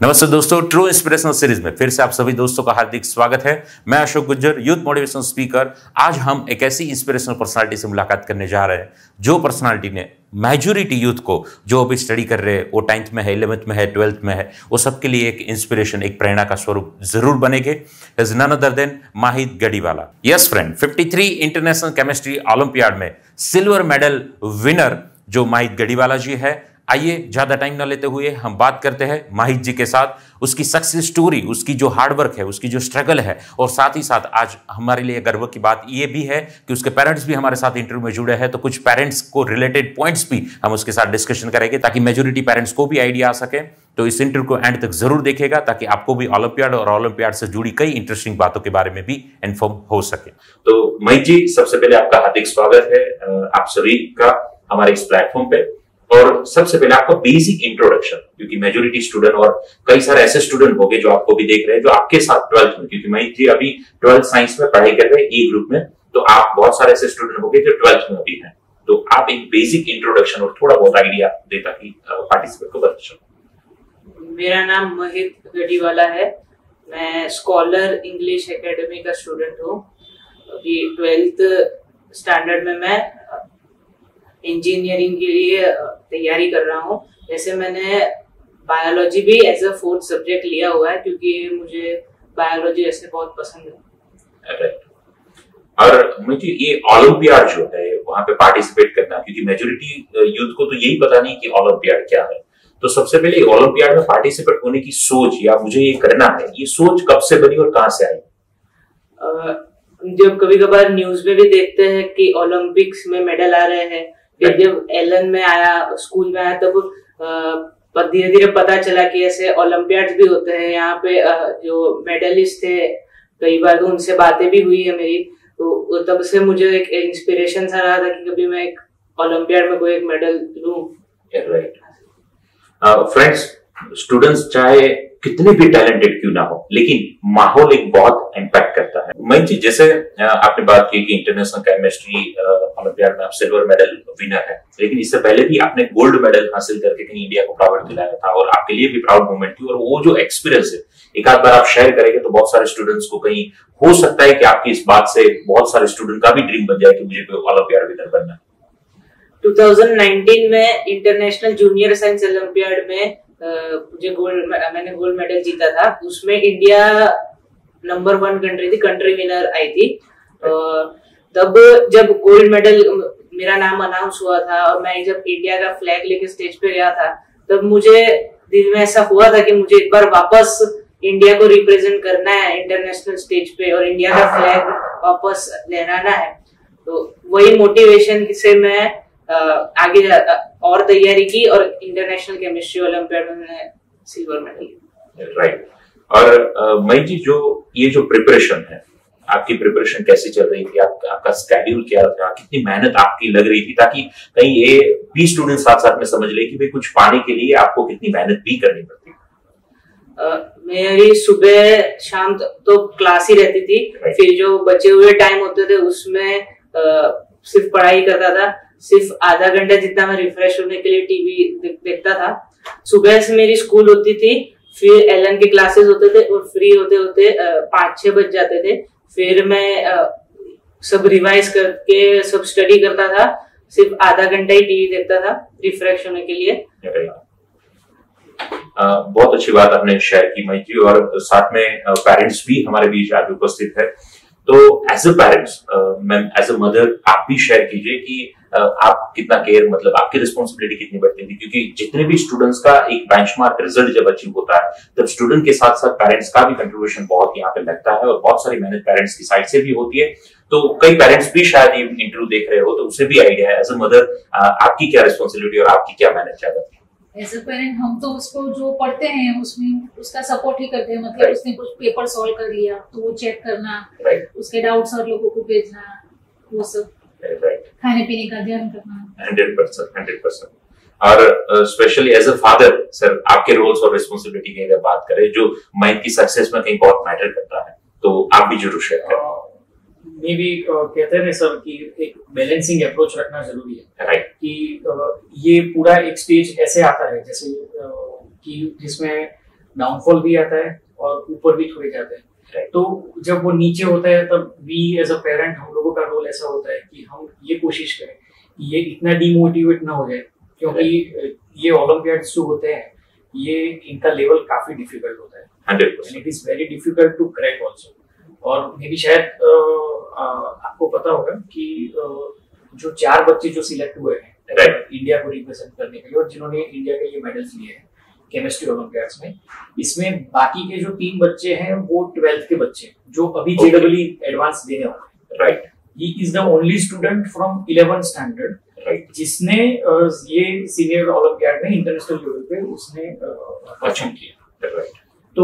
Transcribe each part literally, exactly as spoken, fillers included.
नमस्ते दोस्तों, true inspirational series में फिर से आप सभी दोस्तों का हार्दिक स्वागत है। मैं Ashok Gujjar, youth motivational speaker. आज हम एक ऐसी इंस्पिरेशनल पर्सनालिटी से मुलाकात करने जा रहे हैं जो पर्सनालिटी ने मेजॉरिटी यूथ को, जो अभी स्टडी कर रहे हैं, वो टेंथ में है, इलेवेंथ में है, ट्वेल्थ में है, वो सबके लिए एक इंस्पिरेशन, एक प्रेरणा का स्वरूप जरूर बनेंगे। Is none other than Mahit Gadhiwala. Yes friend, तिरेपन इंटरनेशनल केमिस्ट्री ओलंपियाड में सिल्वर मेडल विनर जो माहित गढ़ीवाला जी है। आइए ज्यादा टाइम ना लेते हुए हम बात करते हैं माहित जी के साथ, उसकी सक्सेस स्टोरी, उसकी जो हार्डवर्क है, उसकी जो स्ट्रगल है, और साथ ही साथ आज हमारे लिए गर्व की बात यह भी है कि उसके पेरेंट्स भी हमारे साथ इंटरव्यू में जुड़े हैं। तो कुछ पेरेंट्स को रिलेटेड पॉइंट्स भी हम उसके साथ डिस्कशन करेंगे ताकि मेजोरिटी पेरेंट्स को भी आइडिया आ सके। तो इस इंटरव्यू को एंड तक जरूर देखिएगा ताकि आपको भी ओलंपियाड और ओलंपियाड से जुड़ी कई इंटरेस्टिंग बातों के बारे में भी इन्फॉर्म हो सके। तो माहित जी, सबसे पहले आपका हार्दिक स्वागत है आप सभी का हमारे इस प्लेटफॉर्म पे। और सबसे पहले आपका बेसिक इंट्रोडक्शन, क्योंकि मेजोरिटी स्टूडेंट और कई सारे ऐसे स्टूडेंट होंगे जो आपको भी देख रहे हैं, जो आपके साथ ट्वेल्थ में, क्योंकि माहित जी अभी ट्वेल्थ साइंस में पढ़ाई कर रहे हैं ई ग्रुप में, तो आप बहुत सारे ऐसे स्टूडेंट होंगे जो ट्वेल्थ में भी हैं। तो आप एक बेसिक इंट्रोडक्शन और थोड़ा बहुत आइडिया दे ताकि पार्टिसिपेंट को पता चले। मेरा नाम माहित गढ़ीवाला है। मैं स्कॉलर इंग्लिश एकेडमी का स्टूडेंट हूँ। अभी ट्वेल्थ स्टैंडर्ड में मैं इंजीनियरिंग के लिए तैयारी कर रहा हूँ। जैसे मैंने बायोलॉजी भी एज अ फोर्थ सब्जेक्ट लिया हुआ है क्योंकि मुझे बायोलॉजी ऐसे बहुत पसंद है। right. और मुझे ये ओलंपियाड जो है वहां पे पार्टिसिपेट करना, क्योंकि मेजोरिटी यूथ को तो यही पता नहीं कि ओलंपियाड क्या है। तो सबसे पहले ओलंपियाड में पार्टिसिपेट होने की सोच, या मुझे ये करना है, ये सोच कब से बनी और कहां से आई? uh, जब कभी कभार न्यूज में भी देखते हैं कि ओलंपिक्स में मेडल आ रहे हैं, फिर जब एलन में आया, स्कूल में आया, तब धीरे धीरे पता चला कि ऐसे ओलंपियाड्स भी होते हैं। यहाँ पे जो मेडलिस्ट थे, कई बार तो उनसे बातें भी हुई है मेरी। तो तब से मुझे एक इंस्पिरेशन सा रहा था कि कभी मैं एक ओलंपियाड में कोई एक मेडल लूं। राइट फ्रेंड्स, स्टूडेंट्स चाहे कितने भी टैलेंटेड क्यों ना हो, लेकिन माहौल एक बहुत इम्पैक्ट करता है। माहित जी, जैसे आपने बात की कि इंटरनेशनल केमिस्ट्री ओलंपियाड में आप सिल्वर मेडल विनर है, लेकिन इससे पहले भी आपने गोल्ड मेडल हासिल करके कहीं इंडिया को प्राउड दिलाया था, और आपके लिए भी प्राउड मोमेंट थी। और वो जो एक्सपीरियंस है, एक आध बार आप शेयर करेंगे तो बहुत सारे स्टूडेंट्स को कहीं हो सकता है कि आपकी इस बात से बहुत सारे स्टूडेंट का भी ड्रीम बन जाए कि मुझे ओलंपियाड विनर बनना है। दो हज़ार उन्नीस में इंटरनेशनल जूनियर साइंस ओलंपियाड में मुझे गोल्ड मैंने गोल्ड मेडल जीता था। उसमें इंडिया नंबर वन कंट्री थी, कंट्री विनर आई थी। तब जब गोल्ड मेडल मेरा नाम अनाउंस हुआ था और मैं जब इंडिया का फ्लैग लेके स्टेज पे गया था, तब मुझे दिल में ऐसा हुआ था कि मुझे एक बार वापस इंडिया को रिप्रेजेंट करना है इंटरनेशनल स्टेज पे और इंडिया का फ्लैग वापस लहराना है। तो वही मोटिवेशन से मैं आगे और तैयारी की और इंटरनेशनल केमिस्ट्री ओलंपियाड में मैंने सिल्वर मेडल लिया। राइट। और माहित जी, जो ये जो प्रिपरेशन है, आपकी प्रिपरेशन कैसी चल रही थी? आप, आपका स्केड्यूल क्या था? कितनी मेहनत आपकी लग रही थी, ताकि कहीं ये भी स्टूडेंट साथ साथ में समझ ले कि भाई कुछ पाने के लिए आपको कितनी मेहनत भी करनी पड़ती है? Uh, मेरी सुबह शाम तो क्लास ही रहती थी। right. फिर जो बचे हुए टाइम होते थे उसमें uh, सिर्फ पढ़ाई करता था। सिर्फ आधा घंटा जितना मैं रिफ्रेश होने के लिए टीवी देख, देखता था। सुबह से मेरी स्कूल होती थी, फिर एलन के क्लासेस होते थे और फ्री होते होते पाँच छह बज जाते थे। फिर मैं आ, सब रिवाइज करके सब स्टडी करता था। सिर्फ आधा घंटा ही टीवी देखता था रिफ्रेश होने के लिए। आ, बहुत अच्छी बात आपने शेयर की माहित जी, और साथ में पेरेंट्स भी हमारे बीच आज उपस्थित है। तो as a parents, ma'am as a mother, आप भी शेयर कीजिए कि uh, आप कितना केयर, मतलब आपकी रिस्पॉन्सिबिलिटी कितनी बढ़ती थी, क्योंकि जितने भी स्टूडेंट्स का एक बेंचमार्क रिजल्ट जब अचीव होता है, तब स्टूडेंट के साथ साथ पेरेंट्स का भी कंट्रीब्यूशन बहुत यहाँ पे लगता है, और बहुत सारी मेहनत पेरेंट्स की साइड से भी होती है। तो कई पेरेंट्स भी शायद ये इंटरव्यू देख रहे हो, तो उससे भी आइडिया है एज अ मदर आपकी क्या रिस्पॉन्सिबिलिटी और आपकी क्या मेहनत ज्यादा थी? एज अ पेरेंट हम तो उसको जो पढ़ते हैं उसमें उसका सपोर्ट ही करते हैं। मतलब right. उसने कुछ पेपर सॉल्व कर लिया तो वो चेक करना, right. उसके डाउट सर लोगों को भेजना, वो सब right. खाने पीने का ध्यान करना। Hundred percent hundred percent. और specially as a father sir, आपके रोल्स और रिस्पॉन्सिबिलिटी की अगर बात करें, जो माइंड की सक्सेस में कहीं बहुत मैटर करता है, तो आप भी जरूर शेयर करें। मे भी कहते हैं सर कि एक बैलेंसिंग अप्रोच रखना जरूरी है। राइट। कि ये पूरा एक स्टेज ऐसे आता है जैसे कि जिसमें डाउनफॉल भी आता है और ऊपर भी थोड़े जाते हैं। तो जब वो नीचे होता है तब वी एज अ पेरेंट, हम लोगों का रोल ऐसा होता है कि हम ये कोशिश करें कि ये इतना डिमोटिवेट ना हो जाए, क्योंकि ये ओलंपियाड्स जो होते हैं ये इनका लेवल काफी डिफिकल्ट होता है and it is very difficult to crack also. और मे भी शायद आ, आ, आपको पता होगा कि आ, जो चार बच्चे जो सिलेक्ट हुए हैं right. इंडिया को रिप्रेजेंट करने के लिए और जिन्होंने इंडिया के लिए मेडल्स लिए हैं केमिस्ट्री ओलंपियाड्स में, इसमें बाकी के जो तीन बच्चे हैं वो ट्वेल्थ के बच्चे जो अभी जेडब्ल्यू एडवांस देने वाले हैं। Right, he is the only student from eleventh standard right जिसने ये सीनियर ओलंपियाड में इंटरनेशनल लेवल पे उसने अचीव किया। राइट,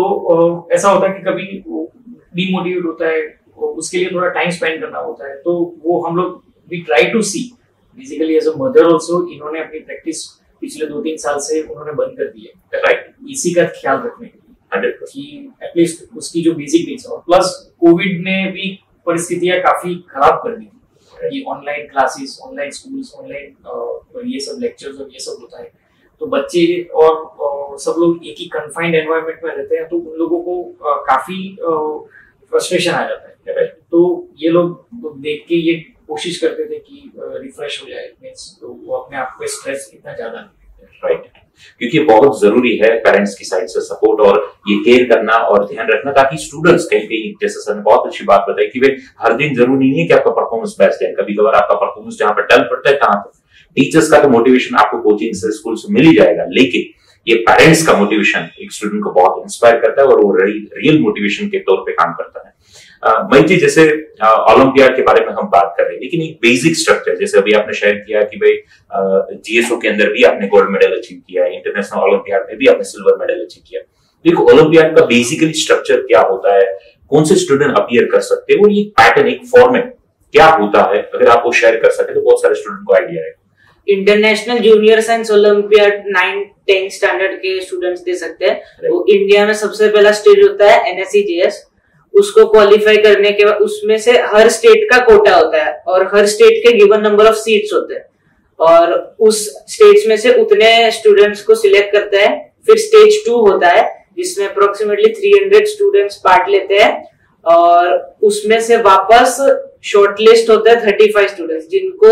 तो ऐसा होता है कि कभी डिमोटिवेट होता है, उसके लिए थोड़ा टाइम स्पेंड करना होता है, तो वो हम लोग we try to see basically as a mother also, इन्होंने अपनी प्रैक्टिस पिछले दो तीन साल से उन्होंने बंद कर दी है। राइट, इसी का ख्याल रखने के लिए कि एटलीस्ट उसकी जो बेसिक नीड्स हो। प्लस कोविड ने भी परिस्थितियां काफी खराब कर दी थी, ये online classes, online schools, online ये सब लेक्चर्स और ये सब होता है, तो बच्चे और, और सब लोग एक ही कन्फाइंड एनवायरनमेंट में रहते हैं, तो उन लोगों को आ, काफी फ्रस्ट्रेशन आ जाता है। राइट, तो ये लोग देख के ये कोशिश करते थे कि रिफ्रेश हो जाए, मींस तो वो अपने आप को स्ट्रेस इतना ज्यादा नहीं। राइट, क्योंकि बहुत जरूरी है पेरेंट्स की साइड से सपोर्ट और ये केयर करना और ध्यान रखना, ताकि स्टूडेंट्स कहीं कहीं, जैसे सर ने बहुत अच्छी बात बताई कि भाई हर दिन जरूरी नहीं है कि आपका परफॉर्मेंस बेस्ट है, कभी कभार आपका परफॉर्मेंस जहां पर डल पड़ता है तहां पर टीचर्स का तो मोटिवेशन आपको कोचिंग से, स्कूल से मिल ही जाएगा, लेकिन ये पेरेंट्स का मोटिवेशन एक स्टूडेंट को बहुत इंस्पायर करता है और वो रियल मोटिवेशन के तौर पे काम करता है। मई जी, जैसे ओलंपियाड के बारे में हम बात कर रहे हैं, लेकिन एक बेसिक स्ट्रक्चर जैसे अभी आपने शेयर किया कि भाई जीएसओ के अंदर भी आपने गोल्ड मेडल अचीव किया है, इंटरनेशनल ओलंपियाड में भी आपने सिल्वर मेडल अचीव किया, देखो ओलंपियाड का बेसिकली स्ट्रक्चर क्या होता है, कौन से स्टूडेंट अपीयर कर सकते हैं और ये पैटर्न, एक फॉर्मेट क्या होता है, अगर आप वो शेयर कर सके तो बहुत सारे स्टूडेंट को आइडिया है। International junior science olympiad nine ten standard के स्टूडेंट्स दे सकते हैं। वो इंडिया में सबसे पहला स्टेज होता है एनएससीजेएस, उसको क्वालिफाई करने के बाद उसमें से हर स्टेट का कोटा होता है और हर स्टेट के गिवन नंबर ऑफ सीट्स होते हैं और उस स्टेट्स में से उतने स्टूडेंट्स को सिलेक्ट करता है। फिर स्टेज टू होता है जिसमें अप्रोक्सीमेटली तीन सौ स्टूडेंट्स पार्ट लेते हैं और उसमें से वापस शॉर्टलिस्ट होता है पैंतीस स्टूडेंट्स जिनको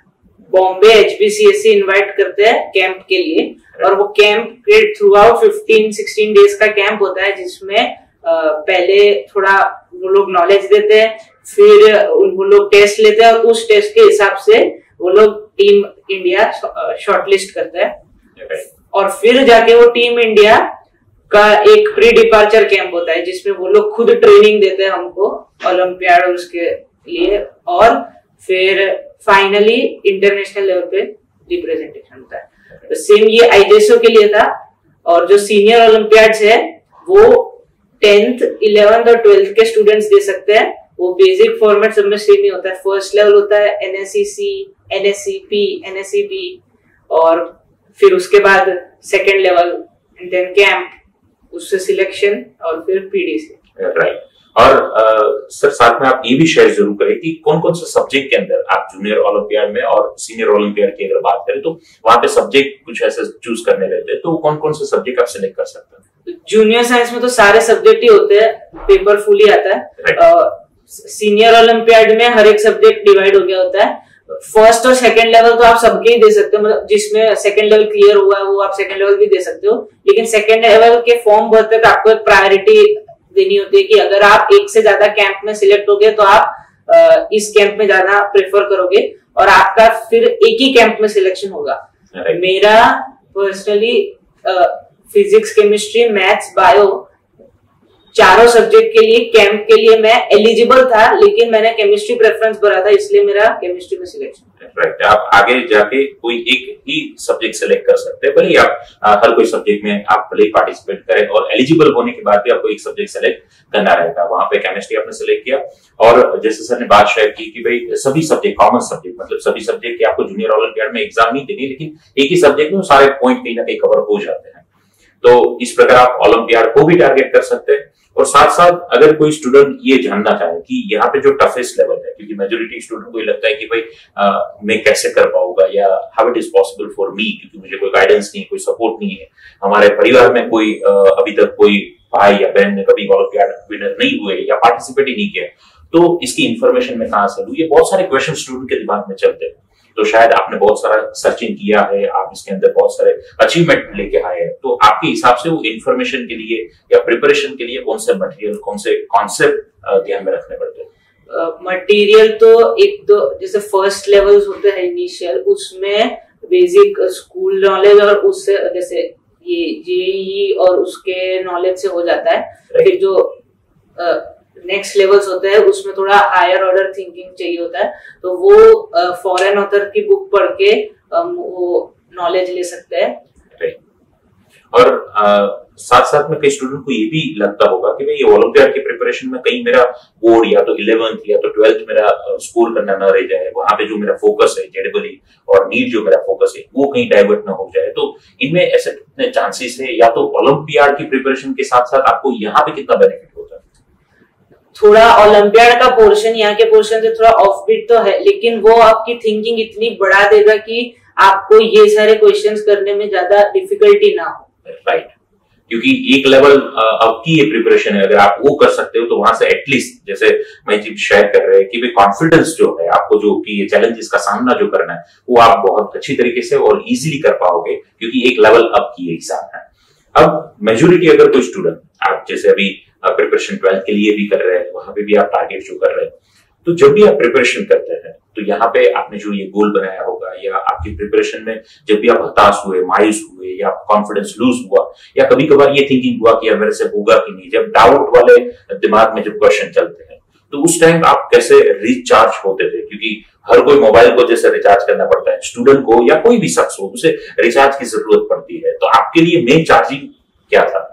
बॉम्बे एचबीसीएससी इनवाइट करते हैं कैंप के लिए, और वो कैंप के throughout fifteen sixteen days का कैंप होता है जिसमें Uh, पहले थोड़ा वो लोग नॉलेज देते हैं, फिर वो लोग टेस्ट लेते हैं और उस टेस्ट के हिसाब से वो लोग टीम इंडिया शॉर्टलिस्ट करता है और फिर जाके वो टीम इंडिया का एक प्री डिपार्चर कैंप होता है जिसमें वो लोग खुद ट्रेनिंग देते हैं हमको ओलंपियाड उसके लिए, और फिर फाइनली इंटरनेशनल लेवल पे रिप्रेजेंटेशन होता है। तो सेम ये आईजेएसओ के लिए था, और जो सीनियर ओलंपियाड्स है वो टेंथ इलेवेंथ और ट्वेल्थ के स्टूडेंट्स दे सकते हैं। वो बेसिक फॉर्मेट सब में सेम ही होता है। फर्स्ट लेवल होता है एनएससीसी, एनएससीपी, एनएससीबी, और फिर उसके बाद second level and then camp, उससे सिलेक्शन और फिर पीडीसी। राइट, और आ, सर साथ में आप ये भी शेयर जरूर करें कि कौन कौन से सब्जेक्ट के अंदर आप जूनियर ओलंपियाड में और सीनियर ओलंपियाड की अगर बात करें तो वहां पे सब्जेक्ट कुछ ऐसे चूज करने रहते हैं, तो कौन कौन से सब्जेक्ट आप सिलेक्ट कर सकते हैं? जूनियर साइंस में तो सारे सब्जेक्ट ही होते हैं, पेपर फुल ही आता है। सीनियर ओलंपियाड में हर एक सब्जेक्ट डिवाइड हो गया होता है। फर्स्ट और सेकंड लेवल तो आप सबके ही दे सकते हो, मतलब जिसमें सेकंड लेवल क्लियर हुआ है वो आप सेकंड लेवल भी दे सकते हो, लेकिन सेकंड लेवल के फॉर्म भरते तो आपको एक प्रायोरिटी देनी होती है कि अगर आप एक से ज्यादा कैंप में सिलेक्ट हो गए तो आप इस कैंप में ज्यादा प्रेफर करोगे और आपका फिर एक ही कैंप में सिलेक्शन होगा। मेरा personally physics, chemistry, maths, bio चारों सब्जेक्ट के लिए कैंप के लिए मैं एलिजिबल था, लेकिन मैंने केमिस्ट्री प्रेफरेंस भरा था, इसलिए मेरा केमिस्ट्री में सिलेक्शन। राइट, आप आगे जाके कोई एक ही सब्जेक्ट सेलेक्ट कर सकते हैं, भले आप हर कोई सब्जेक्ट में आप भले पार्टिसिपेट करें, और एलिजिबल होने के बाद भी आपको एक सब्जेक्ट सेलेक्ट करना रहेगा। वहां पे केमिस्ट्री आपने सेलेक्ट किया, और जैसे सर ने बात शेयर की कि भाई सभी सब्जेक्ट कॉमन सब्जेक्ट, मतलब सभी सब्जेक्ट की आपको जूनियर ओलंपियाड में एग्जाम नहीं देनी, लेकिन एक ही सब्जेक्ट में सारे पॉइंट कहीं ना कहीं कवर हो जाते हैं। तो इस प्रकार आप ओलंपियाड को भी टारगेट कर सकते हैं। और साथ साथ अगर कोई स्टूडेंट ये जानना चाहे कि यहाँ पे जो टफेस्ट लेवल है, क्योंकि मेजोरिटी स्टूडेंट को ये लगता है कि भाई आ, मैं कैसे कर पाऊंगा या how it is possible for me, क्योंकि मुझे कोई गाइडेंस नहीं है, कोई सपोर्ट नहीं है, हमारे परिवार में कोई आ, अभी तक कोई भाई या बहन ने कभी ओलंपियाड विनर नहीं हुए या पार्टिसिपेट ही नहीं किया, तो इसकी इंफॉर्मेशन में कहां से लूं, ये बहुत सारे क्वेश्चन स्टूडेंट के दिमाग में चलते हैं। तो शायद आपने बहुत सारा सर्चिंग किया है, आप इसके अंदर बहुत सारे अचीवमेंट लेके आए हैं, तो आपके हिसाब से वो इंफॉर्मेशन के लिए या प्रिपरेशन के लिए कौन से मटेरियल, कौन से कॉन्सेप्ट ध्यान में रखने पड़ते हैं? मटेरियल uh, तो एक तो जैसे फर्स्ट लेवल्स होते हैं इनिशियल, उसमें बेसिक स्कूल नॉलेज और उससे जैसे ये जेईई और उसके नॉलेज से हो जाता है। right. फिर जो uh, नेक्स्ट लेवल्स होते हैं उसमें थोड़ा हायर ऑर्डर थिंकिंग चाहिए होता है, तो वो फॉरेन ऑथर की बुक पढ़ के वो नॉलेज ले सकते हैं। और आ, साथ साथ में कई स्टूडेंट को ये भी लगता होगा कि भाई ये ओलंपियाड की प्रिपरेशन में कहीं मेरा बोर्ड या तो इलेवेंथ या तो ट्वेल्थ मेरा स्कोर करना ना रह जाए, वहां पे जो मेरा फोकस है जेडबली और नीट जो मेरा फोकस है वो कहीं डाइवर्ट ना हो जाए, तो इनमें ऐसे कितने चांसेस है, या तो ओलंपियाड की प्रिपरेशन के साथ साथ आपको यहाँ पे कितना बेनिफिट होता है? थोड़ा ओलंपियाड का पोर्शन यहाँ के पोर्शन से थोड़ा ऑफ बीट तो है, लेकिन वो आपकी थिंकिंग इतनी बढ़ा देगा कि आपको ये सारे क्वेश्चंस करने में ज्यादा डिफिकल्टी ना हो। राइट, क्योंकि एक लेवल अब की ये प्रिपरेशन है, अगर आप वो कर सकते हो तो वहां से एटलीस्ट, जैसे मैं जी शेयर कर रहे हैं कि भाई कॉन्फिडेंस जो है आपको, जो कि ये चैलेंजेस का सामना जो करना है वो आप बहुत अच्छी तरीके से और इजीली कर पाओगे, क्योंकि एक लेवल अब की एग्जाम है। अब मेजोरिटी अगर कोई स्टूडेंट, आप जैसे अभी प्रिपरेशन ट्वेल्थ के लिए भी कर रहे हैं, वहां पे भी आप टारगेट जो कर रहे हैं, तो जब भी आप प्रिपरेशन करते हैं तो यहाँ पे आपने जो ये गोल बनाया होगा, या आपकी प्रिपरेशन में जब भी आप हताश हुए, मायूस हुए, या कॉन्फिडेंस लूज हुआ, या कभी कभार ये थिंकिंग हुआ कि यार मेरे से होगा कि नहीं, जब डाउट वाले दिमाग में जब क्वेश्चन चलते हैं, तो उस टाइम आप कैसे रिचार्ज होते थे? क्योंकि हर कोई मोबाइल को जैसे रिचार्ज करना पड़ता है, स्टूडेंट को या कोई भी शख्स हो उसे रिचार्ज की जरूरत पड़ती है, तो आपके लिए मेन चार्जिंग क्या था?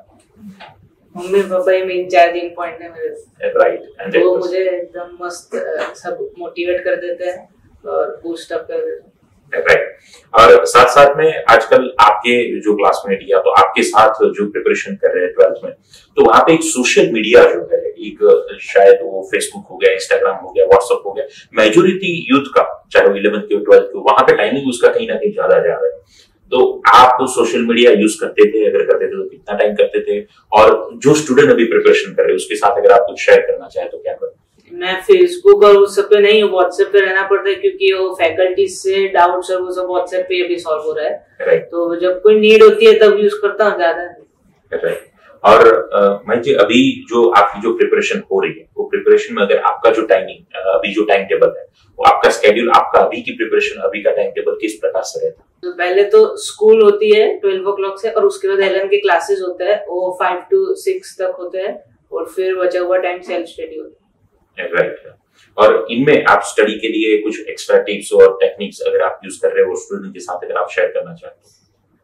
मम्मी पापा ही मेन चार्जिंग पॉइंट है मेरे। राइट, वो मुझे एकदम मस्त सब मोटिवेट कर देते हैं और बूस्ट अप कर देते हैं। राइट, और साथ साथ में आजकल आपके जो क्लासमेट या तो आपके साथ जो प्रिपरेशन कर रहे हैं ट्वेल्थ में, तो वहां पे एक सोशल मीडिया जो है, एक शायद वो फेसबुक हो गया, इंस्टाग्राम हो गया, व्हाट्सएप हो गया, मेजोरिटी यूथ का, चाहे वो इलेवेंथ के ट्वेल्थ के, वहां पे टाइमिंग उसका कहीं ना कहीं ज्यादा जा रहा है। तो आप तो सोशल मीडिया यूज करते थे, अगर करते थे तो कितना टाइम करते थे? और जो स्टूडेंट अभी प्रिपरेशन कर रहे हैं उसके साथ अगर आप कुछ शेयर करना चाहे तो क्या करें? मैं फेसबुक और उस सब पे नहीं हूँ, व्हाट्सएप पे रहना पड़ता है, क्योंकि वो फैकल्टी से डाउट्स और वो सब व्हाट्सएप पे अभी सॉल्व हो रहा है। right. तो जब कोई नीड होती है तब यूज करता हूँ ज्यादा। right. और मैं जी अभी जो आपकी जो प्रिपरेशन हो रही है, वो प्रिपरेशन में अगर आपका जो टाइमिंग, अभी जो टाइम टेबल है, वो आपका स्केड्यूल, आपका अभी की प्रिपरेशन, अभी का टाइम टेबल किस प्रकार से रहता है? तो पहले तो स्कूल होती है ट्वेल्व ओ क्लॉक से, और उसके बाद एल एन के क्लासेस होते हैं, वो फाइव टू सिक्स तक होते हैं, और फिर बचा हुआ टाइम सेल्फ स्टडी होता है। राइट, और इनमें आप स्टडी के लिए कुछ एक्स्ट्रा टिप्स और टेक्निक्स अगर आप यूज कर रहे हो स्टूडेंट के साथ, अगर आप शेयर करना चाहते हो?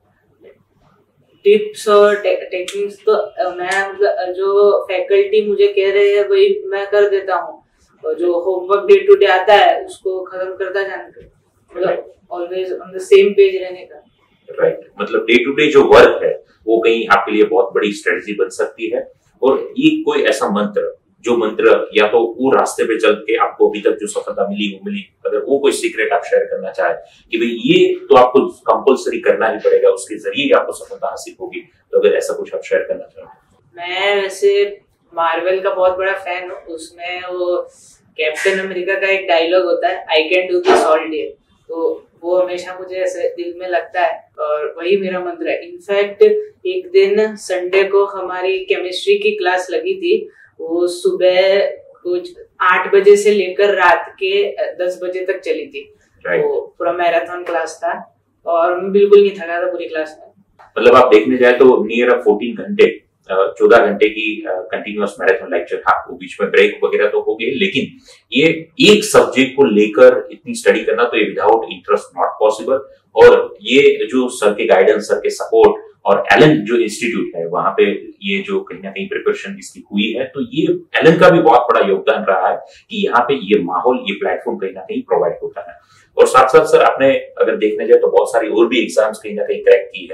टिप्स और टेक्निक्स तो मैं, जो फैकल्टी मुझे कह रहे हैं वही मैं कर देता हूँ, और जो होमवर्क डे टू डे आता है उसको खत्म करता जाने का, मतलब always on the same page रहने का। राइट, मतलब डे टू डे जो वर्क है वो कहीं आपके लिए बहुत बड़ी स्ट्रेटजी बन सकती है। और ये कोई ऐसा मंत्र, जो मंत्र या तो वो रास्ते पे चल के आपको अभी तक जो सफलता मिली वो मिली, अगर वो कोई सीक्रेट आप शेयर करना चाहे कि भाई ये तो आपको कंपलसरी करना ही पड़ेगा, उसके जरिए आपको सफलता हासिल होगी, तो अगर ऐसा कुछ आप शेयर करना चाहें? मैं वैसे मार्वल का बहुत बड़ा फैन हूँ, उसमें वो कैप्टन अमेरिका का एक डायलॉग होता है, I can do this all day, तो वो हमेशा मुझे ऐसे दिल में लगता है और वही मेरा मंत्र है। इनफैक्ट एक दिन संडे को हमारी केमिस्ट्री की क्लास लगी थी, वो सुबह कुछ आठ बजे से लेकर रात के दस बजे तक चली थी। right. वो पूरा मैराथन क्लास था और मैं बिल्कुल नहीं थका था पूरी क्लास में। मतलब आप देखने जाए तो नियर फोर्टीन घंटे, चौदह घंटे की कंटिन्यूअस मैराथन लेक्चर था, वो बीच में ब्रेक वगैरह तो हो गए, लेकिन ये एक सब्जेक्ट को लेकर इतनी स्टडी करना तो ये विदाउट इंटरेस्ट नॉट पॉसिबल। और ये जो सर के गाइडेंस, सर के सपोर्ट और एलन जो इंस्टीट्यूट है वहां पे ये जो कहीं ना कहीं प्रिपरेशन इसकी हुई है, तो ये एलन का भी बहुत बड़ा योगदान रहा है कि यहाँ पे ये माहौल, ये प्लेटफॉर्म कहीं ना कहीं प्रोवाइड होता है। और साथ साथ सर आपने अगर देखने जाए तो बहुत सारी और भी एग्जाम्स कहीं ना कहीं क्रैक की है,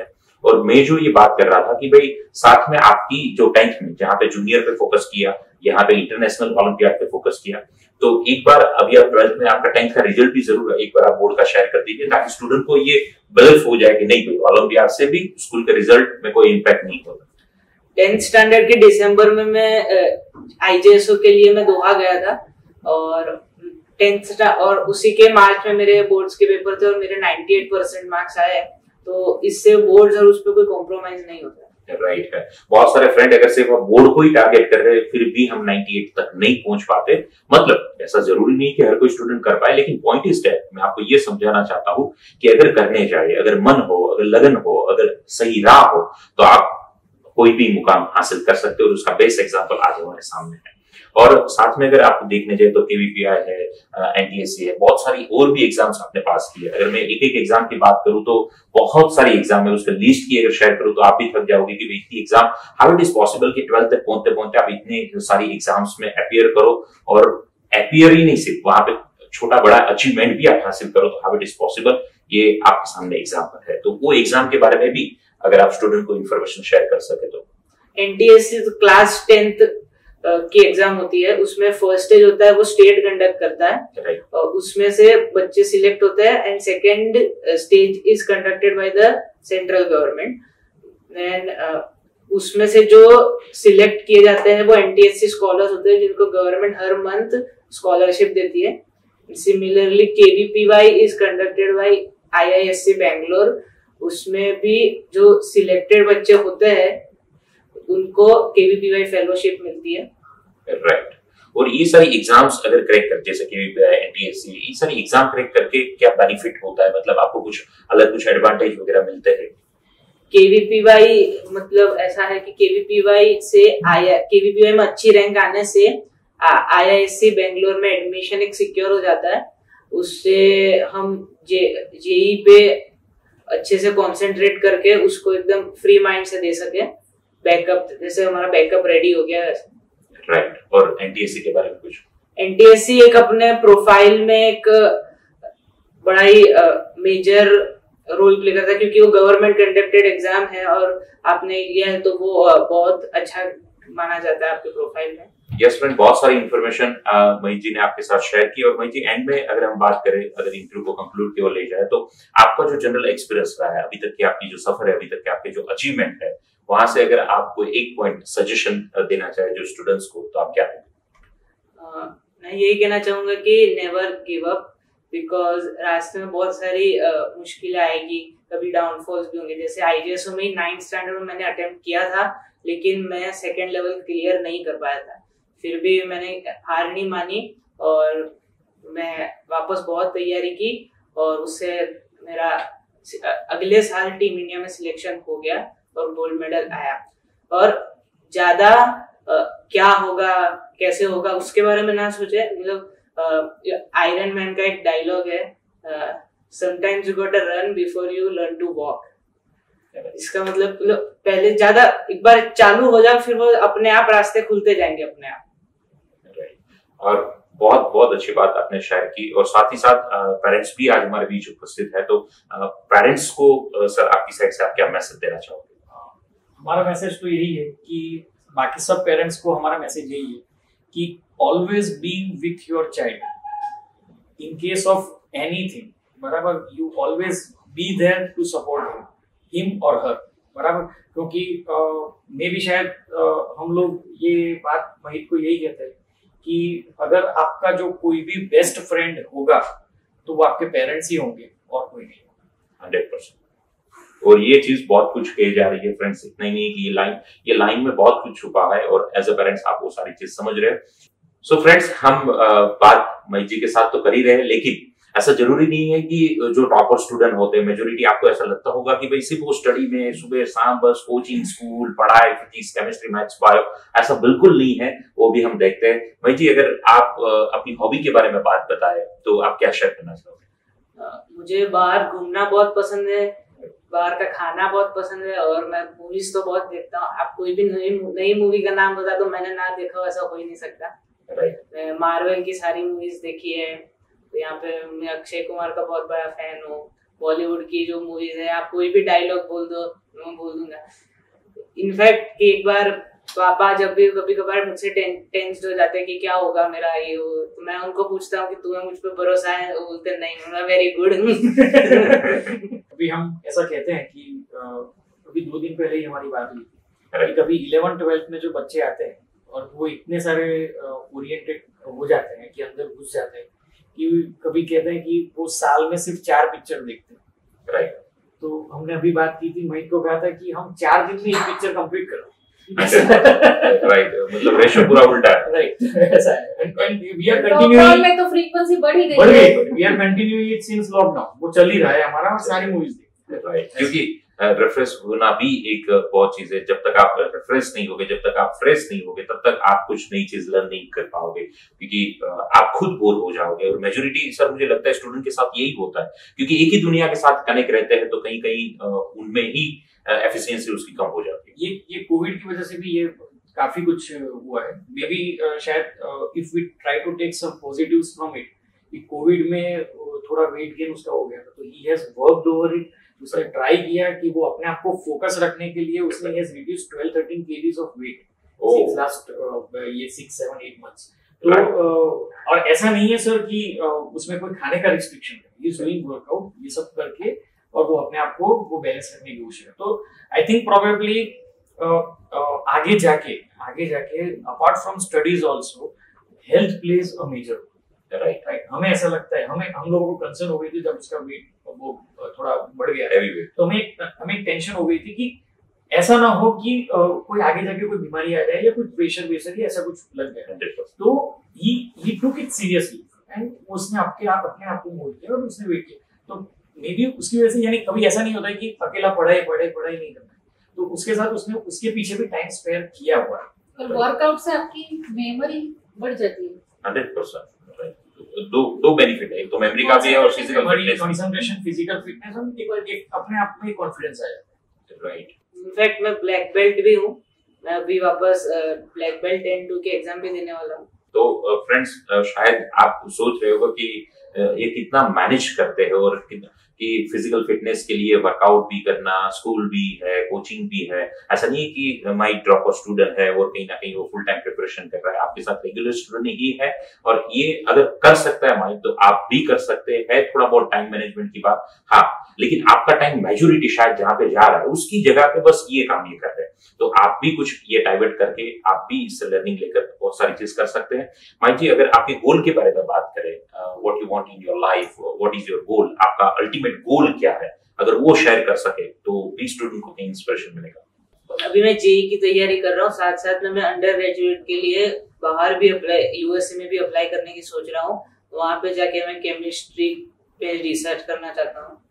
और मैं जो ये बात कर रहा था कि भाई साथ में आपकी जो टेंथ में जहाँ पे जूनियर पे फोकस किया, यहाँ पे इंटरनेशनल ओलंपियाड पे फोकस किया, तो एक बार अभी आप ट्वेल्थ में आपका टेंथ का रिजल्ट भी जरूर है, एक बार आप बोर्ड का शेयर कर दीजिए ताकि स्टूडेंट को ये बिलीव हो जाए कि नहीं भाई ओलंपियाड से भी स्कूल के रिजल्ट में कोई इम्पैक्ट नहीं होता। टेंथ स्टैंडर्ड के दिसंबर में मैं आईजेएसओ के लिए मैं दोहा गया था और टेंथ और उसी के मार्च में मेरे बोर्ड्स के पेपर थे और मेरे अट्ठानवे परसेंट मार्क्स आए, तो इससे बोर्ड्स और उस पर कोई कॉम्प्रोमाइज नहीं होता। राइट है। बहुत सारे फ्रेंड अगर सिर्फ बोर्ड को ही टारगेट कर रहे हैं फिर भी हम अट्ठानवे तक नहीं पहुंच पाते, मतलब ऐसा जरूरी नहीं कि हर कोई स्टूडेंट कर पाए, लेकिन पॉइंट इज दैट मैं आपको ये समझाना चाहता हूं कि अगर करने जाए, अगर मन हो, अगर लगन हो, अगर सही राह हो, तो आप कोई भी मुकाम हासिल कर सकते हो। और उसका बेस्ट एग्जांपल आज हमारे सामने है। और साथ में अगर आप देखने जाए तो केवीपीआई है, एनटीएससी है, बहुत सारी और भी एग्जाम्स आपने पास किए। अगर मैं एक एक एग्जाम की बात करूं तो बहुत सारी एग्जाम है, उसका लिस्ट की अगर शेयर करूं तो आप भी थक जाओगे कि इतनी exam, how it is possible कि ट्वेल्थ तक पहुंचते पहुंचते आप इतने सारी एग्जाम्स में अपीयर करो और अपीयर ही नहीं सिर्फ वहां पे छोटा बड़ा अचीवमेंट भी आप हासिल करो, तो हाउ इट इज पॉसिबल, ये आपके सामने एग्जाम्पल है। तो वो एग्जाम के बारे में भी अगर आप स्टूडेंट को इन्फॉर्मेशन शेयर कर सके तो। एनटीएससी क्लास टेंथ की एग्जाम होती है, उसमें फर्स्ट स्टेज होता है वो स्टेट कंडक्ट करता है right. और उसमें से बच्चे सिलेक्ट होते हैं and second stage is conducted by the central government and उसमें से जो सिलेक्ट किए जाते हैं वो एनटीएससी स्कॉलर्स होते हैं जिनको गवर्नमेंट हर मंथ स्कॉलरशिप देती है। Similarly KVPY is conducted by IISc Bangalore, उसमें भी जो सिलेक्टेड बच्चे होते हैं उनको केवीपीवाई फेलोशिप मिलती है। Right right. और ये सारी एग्जाम्स अगर क्रैक कर, जैसे केवीपीआई, एनटीएससी, ये सारी एग्जाम क्रैक करके क्या बेनिफिट होता है, मतलब आपको कुछ अलग कुछ एडवांटेज वगैरह मिलते हैं? केवीपीवाई मतलब ऐसा है कि केवीपीवाई से आया केवीपीवाई में अच्छी रैंक आने से आईआईएससी बेंगलोर में एडमिशन एक सिक्योर हो जाता है। उससे हम जे जेई पे अच्छे से कंसंट्रेट करके उसको एकदम फ्री माइंड से दे सके, बैकअप जैसे हमारा बैकअप रेडी हो गया है। Right right. और एनटीएससी के बारे में कुछ? एनटीएससी एक अपने प्रोफाइल में एक बड़ा ही मेजर रोल प्ले करता है क्योंकि वो गवर्नमेंट कंडक्टेड एग्जाम है और आपने लिया है तो वो बहुत अच्छा माना जाता है आपके प्रोफाइल में। यस फ्रेंड, बहुत सारी इन्फॉर्मेशन महीत जी ने आपके साथ शेयर की। और महीत जी एंड में अगर हम बात करें, अगर इंटरव्यू को कंक्लूड की ओर ले जाए, तो आपका जो जनरल एक्सपीरियंस रहा है अभी तक की, आपकी जो सफर है अभी तक के, आपके जो अचीवमेंट है, वहां से अगर आपको एक पॉइंट सजेशन देना चाहे जो स्टूडेंट्स को, तो आप क्या करेंगे? मैं यही कहना चाहूंगा कि नेवर गिव अप, बिकॉज रास्ते में बहुत सारी uh, मुश्किलें आएगी, कभी डाउनफॉल्स भी होंगे। जैसे आईजीएसओ में नाइन्थ स्टैंडर्ड में मैंने अटेम्प्ट किया था लेकिन मैं सेकेंड लेवल क्लियर नहीं कर पाया था, फिर भी मैंने हार नहीं मानी और मैं वापस बहुत तैयारी की और उससे मेरा अगले साल टीम इंडिया में सिलेक्शन हो गया और गोल्ड मेडल आया। और ज्यादा क्या होगा कैसे होगा उसके बारे में ना सोचे, मतलब आयरन मैन का एक डायलॉग है, sometimes you got to run before you learn to walk. इसका मतलब पहले ज्यादा एक बार चालू हो जाए फिर वो अपने आप रास्ते खुलते जाएंगे अपने आप। और बहुत बहुत अच्छी बात आपने शेयर की। और साथ ही साथ पेरेंट्स भी आज हमारे बीच उपस्थित है, तो पेरेंट्स को सर आपकी साइड से आप क्या मैसेज देना चाहोगे? हमारा मैसेज तो यही है कि बाकी सब पेरेंट्स को हमारा मैसेज यही है कि always be with your child in case of anything, बराबर, you always be there to support him और हर, बराबर। क्योंकि मे भी शायद आ, हम लोग ये बात महित को यही कहते हैं कि अगर आपका जो कोई भी बेस्ट फ्रेंड होगा तो वो आपके पेरेंट्स ही होंगे और कोई नहीं होगा। Hundred percent. और ये चीज बहुत कुछ कही जा रही है फ्रेंड्स, इतना ही नहीं कि ये लाइन ये लाइन में बहुत कुछ छुपा है और एज अ पेरेंट्स आप वो सारी चीज समझ रहे हैं। सो फ्रेंड्स, हम बात मई जी के साथ तो कर ही रहे हैं, लेकिन ऐसा जरूरी नहीं है कि जो टॉपर स्टूडेंट होते हैं, मेजोरिटी आपको ऐसा लगता होगा कि भाई सिर्फ वो स्टडी में सुबह शाम बस कोचिंग, स्कूल, पढ़ाई, फिजिक्स, केमिस्ट्री, मैथ्स, बायो, ऐसा बिल्कुल नहीं है। वो भी हम देखते हैं। भाई जी, अगर आप अपनी हॉबी के बारे में बात बताए तो आप क्या शेयर करना चाहोगे? मुझे बाहर घूमना बहुत पसंद है, बाहर का खाना बहुत पसंद है और मैं मूवीज तो बहुत देखता हूँ। आप कोई भी नई नई मूवी का नाम बता दो मैंने ना देखा हो, ऐसा हो ही नहीं सकता। मैं मार्वल की सारी मूवीज देखी है, तो यहाँ पे मैं अक्षय कुमार का बहुत बड़ा फैन हूँ। बॉलीवुड की जो मूवीज है, आप कोई भी डायलॉग बोल दो मैं बोल दूंगा। इनफैक्ट कि एक बार पापा जब भी कभी कभार मुझसे टेंस्ड हो जाते हैं कि क्या होगा मेरा ये वो, तो मैं उनको पूछता हूँ कि तुम्हें मुझ पे भरोसा है, वो बोलते नहीं, मैं वेरी गुड। अभी हम ऐसा कहते हैं कि अभी दो दिन पहले ही हमारी बात हुई थी, कभी इलेवन ट्वेल्थ में जो बच्चे आते हैं और वो इतने सारे ओरिएंटेड हो जाते हैं कि अंदर घुस जाते हैं कि कभी कहते हैं कि वो साल में सिर्फ चार पिक्चर देखते हैं, राइट। तो हमने अभी बात की थी, महित को कहा था कि हम चार दिन में एक पिक्चर कंप्लीट करो, राइट, मतलब रेशो पूरा उल्टा है, राइट, ऐसा है। And and we are continuing, lockdown में तो फ्रीक्वेंसी बढ़ ही गई, बढ़ गई, we are continuing it since lockdown, वो चल ही रहा है हमारा, सारी मूवीज देख, राइट। क्योंकि रेफरेंस होना भी एक बहुत चीज है, जब तक आप रेफरेंस नहीं होगे, जब तक आप फ्रेश नहीं होगे, तब तक आप कुछ नई चीज लर्न नहीं कर पाओगे, क्योंकि आप खुद बोर हो जाओगे। और मेजोरिटी सर मुझे लगता है स्टूडेंट के साथ यही होता है, क्योंकि एक ही दुनिया के साथ कनेक्ट रहते हैं, तो कहीं कहीं उनमें ही एफिशिएंसी उसकी कम हो जाती है। ये ये कोविड की वजह से भी ये काफी कुछ हुआ है, मे बी शायद if we try to take some positives from it, कि कोविड में थोड़ा वेट गेन उसका हो गया, तो he has worked over it, उसने ट्राई किया कि वो अपने आप को फोकस रखने के लिए उसने has reduced twelve thirteen KGs of weight since last ये सिक्स सेवन एट मंथ्स। तो uh, और ऐसा नहीं है सर कि uh, उसमें कोई खाने का रिस्ट्रिक्शन है, ही इज डूइंग वर्कआउट, ये सब करके और वो अपने आप को वो बैलेंस करने की कोशिश है। तो आई थिंक प्रोबेबली आगे जाके आगे जाके apart from studies also health plays a major role, right right. हमें ऐसा लगता है, हमें हम लोगों को कंसर्न हो गई थी जब उसका वेट वो थोड़ा बढ़ गया, हैवी वेट, तो हमें हमें टेंशन हो गई थी कि ऐसा ना हो कि uh, कोई आगे जाके कोई बीमारी आ जाए या कुछ प्रेशर वेशर या ऐसा कुछ लग जाए। तो he he took it seriously and उसने आपके आप अपने आप को मोल्ड किया और उसने वेट किया। तो मे बी उसकी वजह से, यानी कभी ऐसा नहीं होता है कि अकेला पढ़ाई पढ़ाई पढ़ाई नहीं करना है, तो उसके साथ उसने उसके पीछे भी टाइम स्पेयर किया हुआ है। और वर्कआउट से आपकी मेमोरी बढ़ जाती है हंड्रेड परसेंट। दो दो बेनिफिट है, एक तो मेमोरी का भी है और physical fitness, concentration, physical fitness, हम एक बार एक अपने आप में कॉन्फिडेंस आ जाता है, राइट। इनफैक्ट मैं ब्लैक बेल्ट भी हूँ, मैं अभी वापस ब्लैक बेल्ट एन टू के एग्जाम भी देने वाला हूँ। तो फ्रेंड्स शायद आप सोच रहे होगा कि ये कितना मैनेज करते हैं और कि फिजिकल फिटनेस के लिए वर्कआउट भी करना, स्कूल भी है, कोचिंग भी है। ऐसा नहीं है कि माई ड्रॉप और स्टूडेंट है और कहीं ना कहीं वो फुल टाइम प्रिपरेशन कर रहा है, आपके साथ रेगुलर स्टूडेंट ही है और ये अगर कर सकता है माइक तो आप भी कर सकते हैं। थोड़ा बहुत टाइम मैनेजमेंट की बात, हाँ, लेकिन आपका टाइम मेजोरिटी शायद जहां पे जा रहा है उसकी जगह पे बस ये काम ये कर रहे हैं, तो आप भी कुछ ये डाइवर्ट करके आप भी इससे लर्निंग लेकर बहुत सारी चीज कर सकते हैं। माइक जी, अगर आपके गोल के बारे में बात करें, what you want in your life, what is your goal, आपका अल्टीमेट गोल क्या है, अगर वो शेयर कर सके तो भी स्टूडेंट को कहीं इंस्पिरेशन मिलेगा। अभी मैं जेई की तैयारी कर रहा हूँ, साथ साथ में मैं अंडर ग्रेजुएट के लिए बाहर भी अप्लाई, यूएसए में भी अप्लाई करने की सोच रहा हूँ। वहां पे जाके मैं केमिस्ट्री पे रिसर्च करना चाहता हूँ।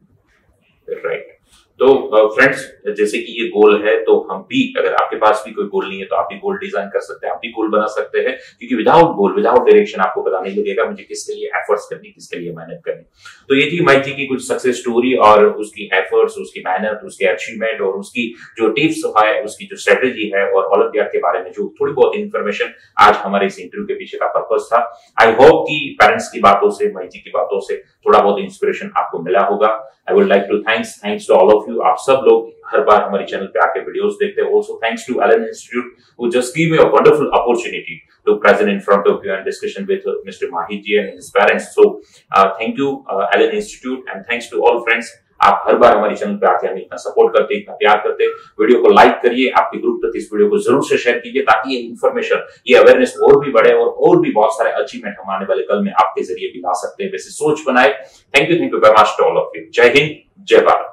राइट, तो फ्रेंड्स uh, जैसे कि ये गोल है, तो हम भी, अगर आपके पास भी कोई गोल नहीं है तो आप भी गोल डिजाइन कर सकते हैं, आप भी गोल बना सकते हैं, क्योंकि विदाउट गोल, विदाउट डायरेक्शन आपको पता नहीं लगेगा मुझे किसके लिए एफर्ट्स करनी, किसके लिए मेहनत करनी। तो ये थी माइक जी की कुछ सक्सेस स्टोरी और उसकी एफर्ट्स, उसकी मेहनत, उसके अचीवमेंट और उसकी जो टिप्स है, उसकी जो स्ट्रेटेजी है और ओलंपियाड के बारे में जो थोड़ी बहुत इन्फॉर्मेशन आज हमारे इस इंटरव्यू के पीछे का पर्पस था। आई होप कि पेरेंट्स की बातों से, माइक जी की बातों से थोड़ा बहुत इंस्पिरेशन आपको मिला होगा। I would like to thanks thanks to all of you. आप सब लोग हर बार हमारे चैनल पे आके वीडियोस देखते हैं। Also thanks to Allen institute who just give me a wonderful opportunity to present in front of you and discussion with uh, Mister Mahit ji and his parents. So uh, thank you uh, Allen Institute and thanks to all friends. आप हर बार हमारे channel पे आके हमें इतना support करते, इतना प्यार करते। वीडियो को लाइक करिए, आपके ग्रुप तक इस वीडियो को जरूर से शेयर कीजिए ताकि ये इन्फॉर्मेशन, ये अवेयरनेस और भी बढ़े और और भी बहुत सारे अचीवमेंट हम आने वाले कल में आपके जरिए भी ला सकते हैं। वैसे सोच बनाए। Thank you, thank you very much to all of you. जय हिंद, जय भारत।